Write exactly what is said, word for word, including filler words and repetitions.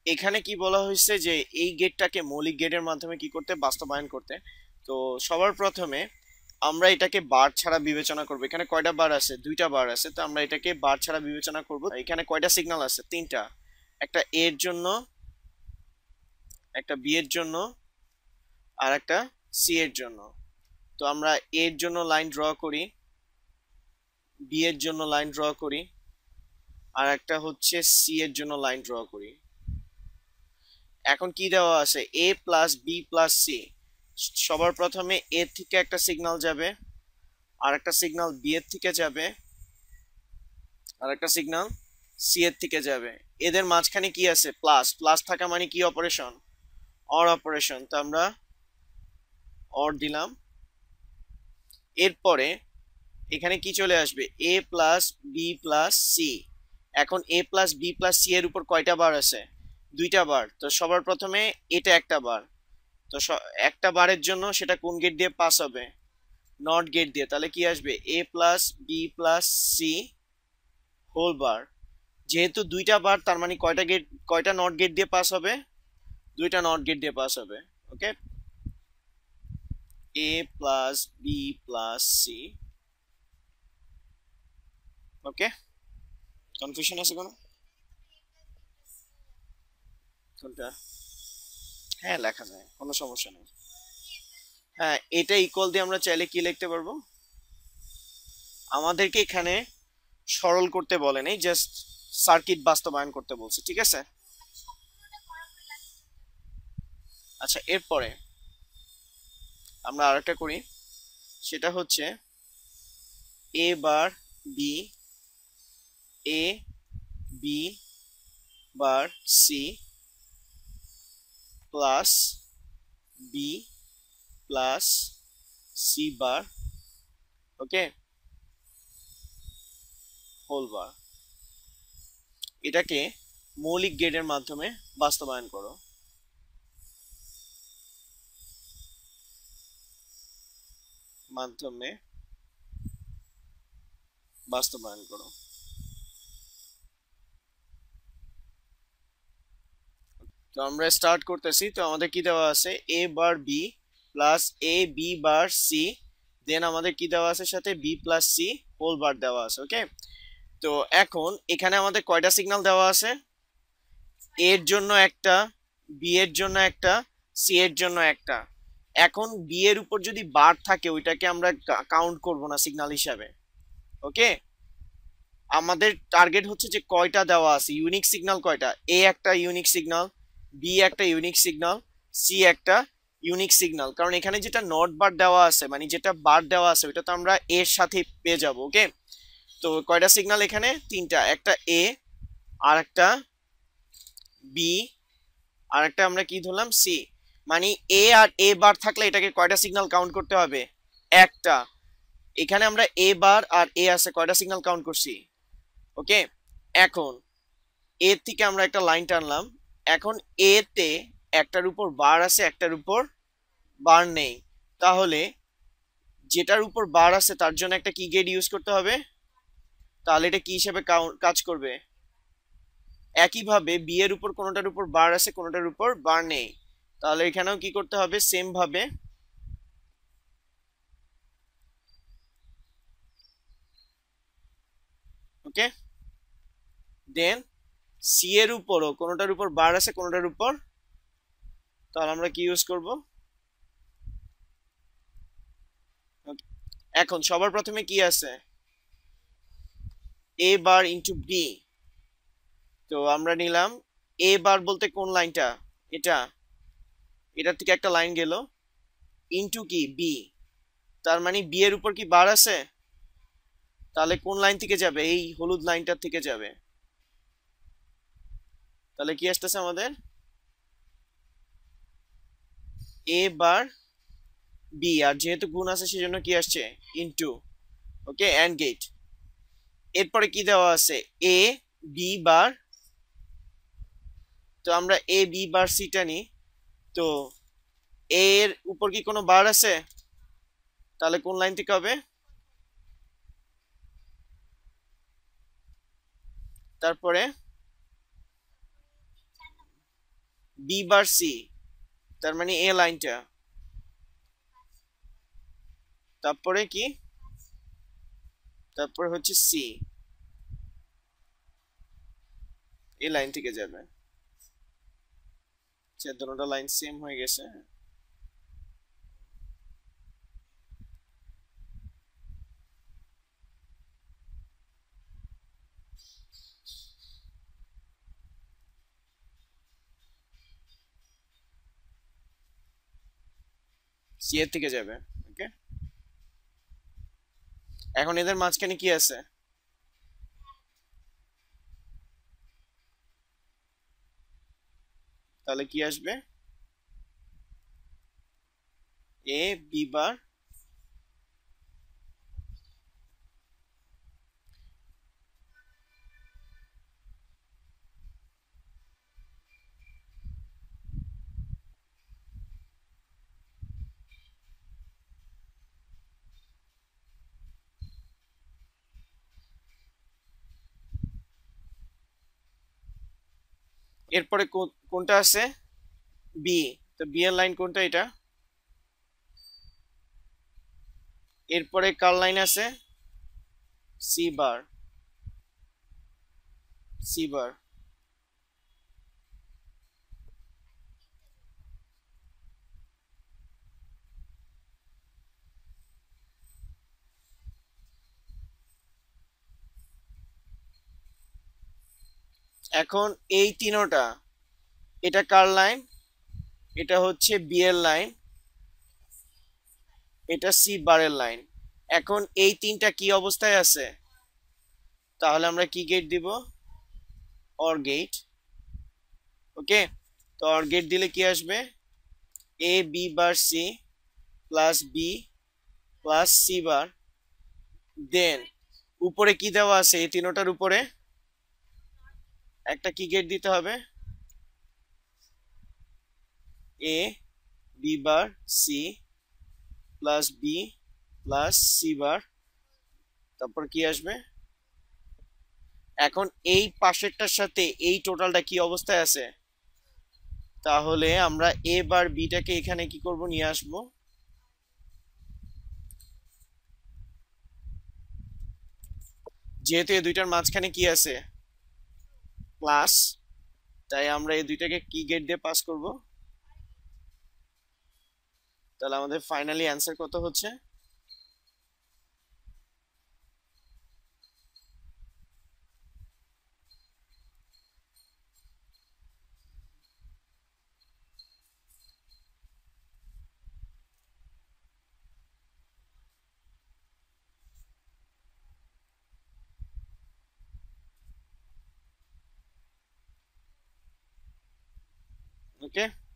এখানে কি বলা হয়েছে যে এই গেটটাকে মৌলিক গেটের মাধ্যমে কি করতে, বাস্তবায়ন করতে। তো সবার প্রথমে আমরা এটাকে বার ছাড়া বিবেচনা করব। এখানে কয়টা বার আছে? দুইটা বার আছে। তো আমরা এটাকে বার ছাড়া বিবেচনা করব। এখানে কয়টা সিগন্যাল আছে? তিনটা। একটা এ এর জন্য, একটা বি এর জন্য, আর একটা সি এর জন্য। তো আমরা এ এর জন্য লাইন ড্র করি, বি এর জন্য লাইন ড্র করি, আর একটা হচ্ছে সি এর জন্য লাইন ড্র করি। এখন কি দেওয়া আছে? A plus B plus C. সবার প্রথমে এ থেকে একটা সিগন্যাল যাবে, আর একটা সিগন্যাল বি এর থেকে যাবে, আর একটা সিগন্যাল সি এর থেকে যাবে। এদের মাঝখানে কি আছে? প্লাস। প্লাস থাকা মানে কি অপারেশন? Or operation. তো আমরা অর দিলাম। এরপরে এখানে কি চলে আসবে? A plus B plus C. এখন A plus B plus C এর উপর কয়টা বার আছে? দুইটা বার। তো সবার প্রথমে এটা একটা বার। তো একটা বারের জন্য সেটা কোন গেট দিয়ে পাস হবে? নট গেট দিয়ে। তাহলে কি আসবে? A plus B plus C whole bar. যেহেতু দুইটা বার, তার মানে কয়টা গেট, কয়টা নট গেট দিয়ে পাস হবে? দুইটা নট গেট দিয়ে পাস হবে। Okay, A plus B plus C. Okay, confusion আছে কোনো? কোনটা? হ্যাঁ, লেখা যায়, কোনো সমস্যা নেই। হ্যাঁ, এটা ইকুয়াল দিয়ে আমরা চাইলে কি লিখতে পারবো? আমাদেরকে এখানে সরল করতে বলে নেই, জাস্ট সার্কিট বাস্তবায়ন করতে বলছে, ঠিক আছে? আচ্ছা, এরপরে আমরা আরেকটা করি, সেটা হচ্ছে A bar B, A B bar C plus B plus C bar, okay, whole bar. এটাকে মৌলিক গেটের মাধ্যমে বাস্তবায়ন করো। মাধ্যমে বাস্তবায়ন করো। তো আমরা স্টার্ট করতেছি। তো আমাদের কি দেওয়া আছে? A bar B plus A B bar C, then আমাদের কি দেওয়া আছে সাথে? B plus C whole bar দেওয়া আছে। ওকে, তো এখন এখানে আমাদের কয়টা সিগন্যাল দেওয়া আছে? এর জন্য একটা, বি এর জন্য একটা, সি এর জন্য একটা। এখন বি এর উপর যদি বার থাকে, ওইটাকে আমরা কাউন্ট করব না সিগন্যাল হিসাবে। ওকে, আমাদের টার্গেট হচ্ছে যে কয়টা দেওয়া আছে, ইউনিক সিগন্যাল কয়টা? এ একটা ইউনিক সিগন্যাল, বি একটা ইউনিক সিগন্যাল, সি একটা ইউনিক সিগন্যাল। কারণ এখানে যেটা নট বার দেওয়া আছে, মানে যেটা বার দেওয়া আছে, ওইটা তো আমরা এর সাথে পেয়ে যাব। ওকে, তো কয়টা সিগন্যাল এখানে? তিনটা। একটা এ, আর একটা বি, আর একটা আমরা কি ধরলাম? সি। মানে এ আর এ বার থাকলে এটাকে কয়টা সিগন্যাল কাউন্ট করতে হবে? একটা। এখানে আমরা এ বার আর এ আছে, কয়টা সিগন্যাল কাউন্ট করছি? ওকে, এখন এ থেকে আমরা একটা লাইন টানলাম। এখন এ তে একটার উপর বার আছে, একটার উপর বার নেই। তাহলে যেটার উপর বার আছে তার জন্য একটা কি গেট ইউজ করতে হবে? তাহলে এটা কি হিসেবে কাজ করবে? একইভাবে বি এর উপর কোনোটার উপর বার আছে, কোনোটার উপর বার নেই। তাহলে এখানেও কি করতে হবে? সেম ভাবে ওকে, দেন সি এর উপরও কোনোটার উপর বার আছে, কোনোটার উপর, তাহলে আমরা কি ইউজ করব? এখন সবার প্রথমে কি আছে? A bar into B. তো আমরা নিলাম এ বার বলতে কোন লাইনটা? এটা, এটার থেকে একটা লাইন গেল, ইন্টু কি? বি। তার মানে বি এর উপর কি বার আছে? তাহলে কোন লাইন থেকে যাবে? এই হলুদ লাইনটার থেকে যাবে। তাহলে কি আসতেছে আমাদের? এ বার বি, আর যেহেতু গুণ আছে সেজন্য কি আসছে? ইন্টু। Okay, and gate. এরপরে কি দেওয়া আছে? A B bar. তো আমরা এ বি বার সিটা নিই। তো এর উপর কি কোনো বার আছে? তাহলে কোন লাইন থেকে হবে? তারপরে বি বার সি, তার মানে এ লাইনটা, তারপরে কি, তারপরে হচ্ছে সি, এই লাইন থেকে যাবে। আচ্ছা দুটোটা লাইন সেম হয়ে গেছে। সি এর থেকে যাবে। ওকে, এখন এদের মাঝখানে কি আছে? তাহলে কি আসবে? এ বি বার, এরপরে কোনটা আছে? বি, তো বি এর লাইন কোনটা এটা? এরপরে কার লাইন আছে? C bar, C bar. এখন এই তিনোটা, এটা কার লাইন? এটা হচ্ছে বি এর লাইন, এটা সি বারের লাইন। এখন এই তিনটা কি অবস্থায় আছে? তাহলে আমরা কি গেট দিব? Or gate. ওকে, তো অর গেট দিলে কি আসবে? A B bar C plus B plus C bar, then উপরে কি দেওয়া আছে? এই তিনোটার উপরে একটা কি গেট দিতে হবে? A B bar C plus B plus C bar, তারপর কি আসবে? এখন এই পাশেরটার সাথে এই টোটালটা কি অবস্থায় আছে? তাহলে আমরা এ বার বিটাকে এখানে কি করব? নিয়ে আসব। যেহেতু এই দুইটার মাঝখানে কি আছে? প্লাস, তাই আমরা এই দুইটাকে কি গেট দিয়ে পাস করব? তাহলে আমাদের ফাইনালি অ্যান্সার কত হচ্ছে? ওকে।